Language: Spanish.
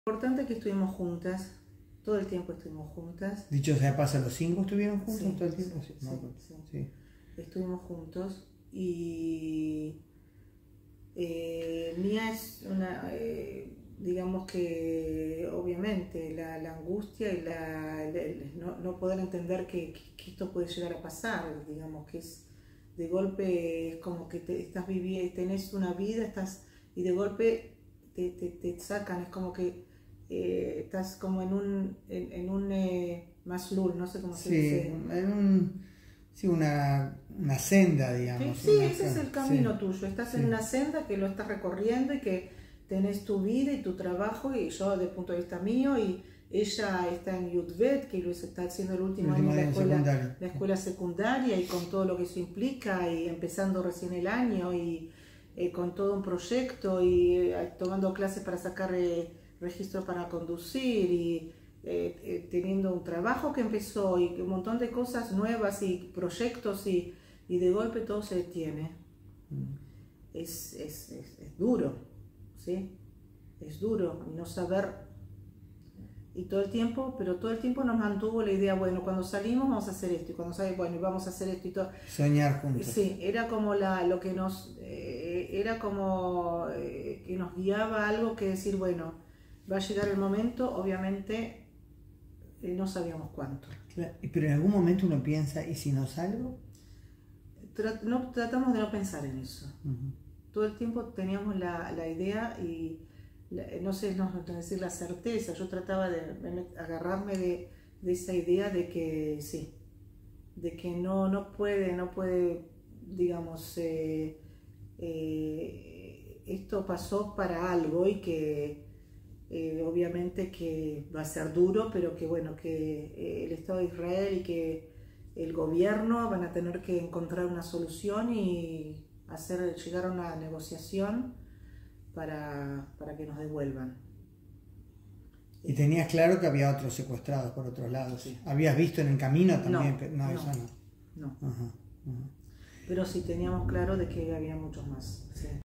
Importante que estuvimos juntas, todo el tiempo estuvimos juntas. Dicho sea paso, ¿los 5 estuvieron juntos Sí, todo el tiempo? sí, No, sí. sí. Estuvimos juntos y Mía es una, digamos que obviamente la angustia y no poder entender que esto puede llegar a pasar, digamos que es de golpe, es como que estás viviendo, tenés una vida, y de golpe te sacan, es como que estás como en un maslul, no sé cómo se dice. Sí, una senda, digamos. Sí, ese es el camino tuyo. Estás en una senda que lo estás recorriendo y que tenés tu vida y tu trabajo, y yo desde el punto de vista mío, y ella está en Yudvet, que está haciendo el último año de la escuela secundaria, y con todo lo que eso implica, y empezando recién el año, y con todo un proyecto, y tomando clases para sacar registro para conducir, y teniendo un trabajo que empezó, y un montón de cosas nuevas y proyectos, y de golpe todo se detiene. Es duro, ¿sí? Es duro no saber, y todo el tiempo nos mantuvo la idea, bueno, cuando salimos vamos a hacer esto, y cuando salimos, bueno, vamos a hacer esto y todo. Soñar juntos. Sí, era como lo que nos, era como que nos guiaba algo, que decir, bueno, va a llegar el momento, obviamente no sabíamos cuánto. Claro, pero en algún momento uno piensa, ¿y si no salgo? Tratamos de no pensar en eso. Todo el tiempo teníamos la idea, y no sé decir la certeza, yo trataba de agarrarme de esa idea de que sí, de que no puede, digamos, esto pasó para algo, y que obviamente que va a ser duro, pero que bueno, que el Estado de Israel y que el gobierno van a tener que encontrar una solución y llegar a una negociación para que nos devuelvan. ¿Y tenías claro que había otros secuestrados por otros lados? Sí. ¿Habías visto en el camino también? No, eso no. No. Pero sí teníamos claro de que había muchos más. Sí.